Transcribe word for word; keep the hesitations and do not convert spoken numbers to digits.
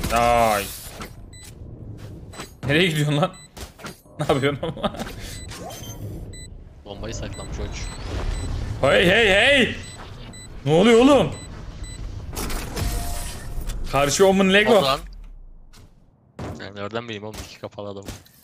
Ay. Nereye gidiyorsun lan? Ne yapıyorsun ama? Bombayı saklamış uç. Hey hey hey! Ne oluyor oğlum? Karşı Omen Lego. Ozan. Yani nereden bileyim oğlum iki kafalı adam.